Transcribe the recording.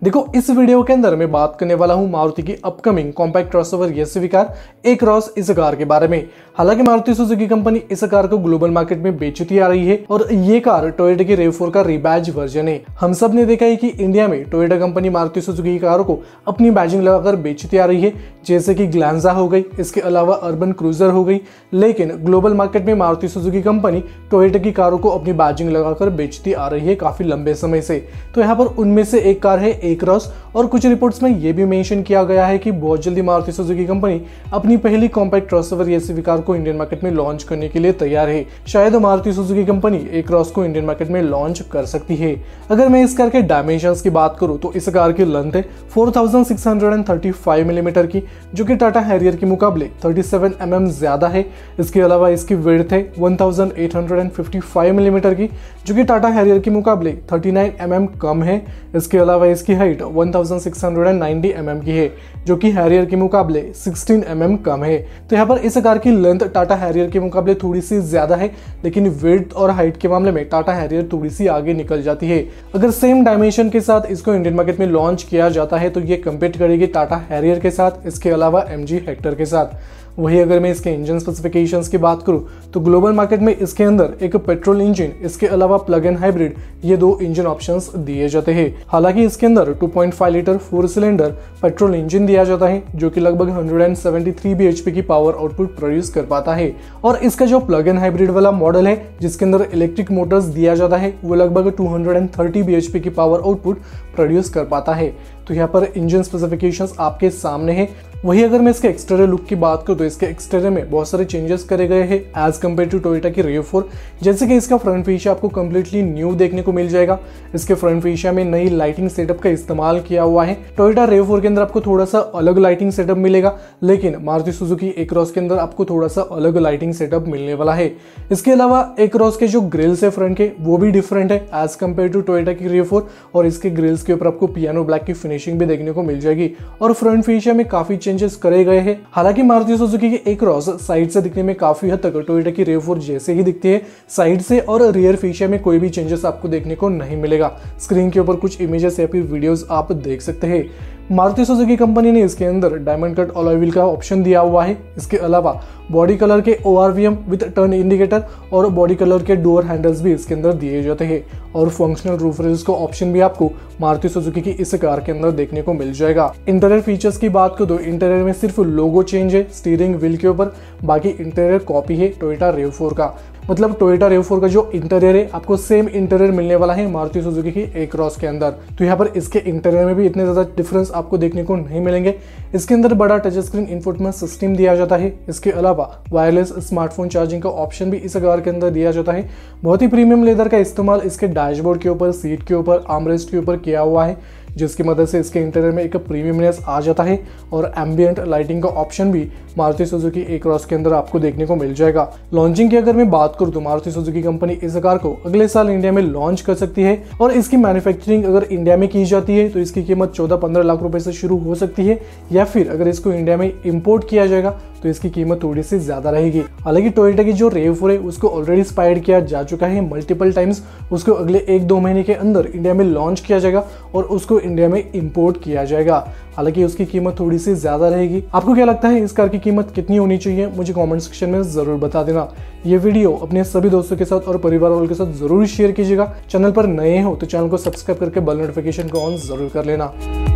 देखो, इस वीडियो के अंदर मैं बात करने वाला हूं मारुति की upcoming compact crossover SUV car A cross इस कार के बारे में। हालांकि मारुति सुजुकी कंपनी इस कार को ग्लोबल मार्केट में बेचती आ रही है और ये कार टोयोटा की RAV4 का रीबैज वर्जन है। हम सब ने देखा है कि इंडिया में टोयोटा कंपनी मारुति सुजुकी की कारों को अपनी बैजिंग लगाकर बेचती आ रही है, जैसे कि ग्लैंजा हो गई, इसके अलावा अर्बन क्रूजर हो गई। लेकिन ग्लोबल मार्केट में मारुति सुजुकी कंपनी टोयोटा की कारों को अपनी बैजिंग लगाकर बेचती आ रही है काफी लंबे समय से। तो यहाँ पर उनमें से एक कार है ए-क्रॉस और कुछ रिपोर्ट्स में यह भी मेंशन किया गया है कि बहुत जल्दी मारुति सुजुकी कंपनी अपनी पहली कॉम्पैक्ट क्रॉसओवर एसयूवी कार को इंडियन मार्केट में लॉन्च करने के लिए तैयार है। शायद मारुति सुजुकी कंपनी ए-क्रॉस को इंडियन मार्केट में लॉन्च कर सकती है। अगर मैं इस कार के डायमेंशंस की बात करूं तो इस कार की लेंथ है 4635 मिलीमीटर की, जो कि टाटा हैरियर के मुकाबले 37 mm ज्यादा है। इसके अलावा इसकी विड्थ है 1855 मिलीमीटर की, जो कि टाटा हैरियर के मुकाबले 39 mm कम है। इसके अलावा इसकी हाइट 1690 mm की है, जो कि हैरियर के मुकाबले 16 mm कम है। तो यहाँ पर इस कार की लेंथ टाटा हैरियर के मुकाबले थोड़ी सी ज्यादा है, लेकिन विड्थ और हाइट के मामले में टाटा हैरियर थोड़ी सी आगे निकल जाती है। अगर सेम डायमेंशन के साथ इसको इंडियन मार्केट में लॉन्च किया जाता है तो ये कम्पीट करेगी टाटा हैरियर के साथ, इसके अलावा MG हेक्टर के साथ। वही अगर मैं इसके इंजन स्पेसिफिकेशंस की बात करूं तो ग्लोबल मार्केट में इसके अंदर एक पेट्रोल इंजन, इसके अलावा प्लग इन हाइब्रिड, ये दो इंजन ऑप्शंस दिए जाते हैं। हालांकि इसके अंदर 2.5 लीटर 4 सिलेंडर पेट्रोल इंजन दिया जाता है, जो कि लगभग 173 bhp की पावर आउटपुट प्रोड्यूस कर पाता है। और इसका जो प्लग इन हाइब्रिड वाला मॉडल है जिसके अंदर इलेक्ट्रिक मोटर्स दिया जाता है, वो लगभग 230 bhp की पावर आउटपुट प्रोड्यूस कर पाता है। तो यहाँ पर इंजन स्पेसिफिकेशंस आपके सामने है। वही अगर मैं इसके एक्सटीरियर लुक की बात करूँ तो इसके एक्सटीरियर में बहुत सारे चेंजेस करे गए हैं एज कम्पेयर टू टोयोटा की RAV4। जैसे कि इसका फ्रंट फेशिया आपको कम्प्लीटली न्यू देखने को मिल जाएगा। इसके फ्रंट फेशिया में नई लाइटिंग सेटअप का इस्तेमाल किया हुआ है। टोयोटा RAV4 के अंदर आपको थोड़ा सा अलग लाइटिंग सेटअप मिलेगा, लेकिन मारुति सुजुकी ए-क्रॉस के अंदर आपको थोड़ा सा अलग लाइटिंग सेटअप मिलने वाला है। इसके अलावा ए-क्रॉस के जो ग्रिल्स है फ्रंट के, वो भी डिफरेंट है एज कम्पेयर टू टोयोटा की RAV4 और इसके ग्रिल्स के ऊपर आपको पियानो ब्लैक की फिनिशिंग भी देखने को मिल जाएगी और फ्रंट फेशिया में काफी चेंजेस करे गए हैं। हालांकि मारुति सुजुकी की ए-क्रॉस साइड से दिखने में काफी हद तक टोयोटा की RAV4 जैसे ही दिखती है। साइड से और रियर फेशिया में कोई भी चेंजेस आपको देखने को नहीं मिलेगा। स्क्रीन के ऊपर कुछ इमेजेस या फिर वीडियोस आप देख सकते हैं। मारुति सुजुकी कंपनी ने इसके अंदर डायमंड कट अलॉय व्हील का ऑप्शन दिया हुआ है। इसके अलावा बॉडी कलर के ORVM विद टर्न इंडिकेटर और बॉडी कलर के डोर हैंडल्स भी इसके अंदर दिए जाते हैं और फंक्शनल रूफ रेल्स का ऑप्शन भी आपको मारुति सुजुकी की इस कार के अंदर देखने को मिल जाएगा। इंटीरियर फीचर्स की बात करो तो इंटीरियर में सिर्फ लोगो चेंज है स्टीयरिंग व्हील के ऊपर, बाकी इंटीरियर कॉपी है टोयोटा RAV4 का। मतलब टोयोटा RAV4 का जो इंटीरियर है आपको सेम इंटीरियर मिलने वाला है मारुति सुजुकी की ए-क्रॉस के अंदर। तो यहाँ पर इसके इंटीरियर में भी इतने ज्यादा डिफरेंस आपको देखने को नहीं मिलेंगे। इसके अंदर बड़ा टच स्क्रीन इंफोटेनमेंट सिस्टम दिया जाता है। इसके अलावा वायरलेस स्मार्टफोन चार्जिंग का ऑप्शन भी इस कार के अंदर दिया जाता है। बहुत ही प्रीमियम लेदर का इस्तेमाल इसके डैशबोर्ड के ऊपर, सीट के ऊपर, आर्मरेस्ट के ऊपर किया हुआ है, जिसकी मदद से इसके इंटीरियर में एक प्रीमियमनेस आ जाता है और एम्बिएंट लाइटिंग का ऑप्शन भी मारुति सुजुकी ए-क्रॉस के अंदर आपको देखने को मिल जाएगा। लॉन्चिंग की अगर मैं बात करूं तो मारुति सुजुकी कंपनी इस कार को अगले साल इंडिया में लॉन्च कर सकती है और इसकी मैन्युफैक्चरिंग अगर इंडिया में की जाती है तो इसकी कीमत 14-15 लाख रुपए से शुरू हो सकती है, या फिर अगर इसको इंडिया में इंपोर्ट किया जाएगा तो इसकी कीमत थोड़ी सी ज्यादा रहेगी। हालांकि टोयोटा की जो RAV4 है उसको ऑलरेडी स्पायर्ड किया जा चुका है मल्टीपल टाइम्स। उसको अगले 1-2 महीने के अंदर इंडिया में लॉन्च किया जाएगा और उसको इंडिया में इंपोर्ट किया जाएगा। हालांकि उसकी कीमत थोड़ी सी ज्यादा रहेगी। आपको क्या लगता है इस कार की कीमत कितनी होनी चाहिए? मुझे कमेंट सेक्शन में जरूर बता देना। ये वीडियो अपने सभी दोस्तों के साथ और परिवार वालों के साथ जरूर शेयर कीजिएगा। चैनल पर नए हो तो चैनल को सब्सक्राइब करके बेल नोटिफिकेशन को ऑन जरूर कर लेना।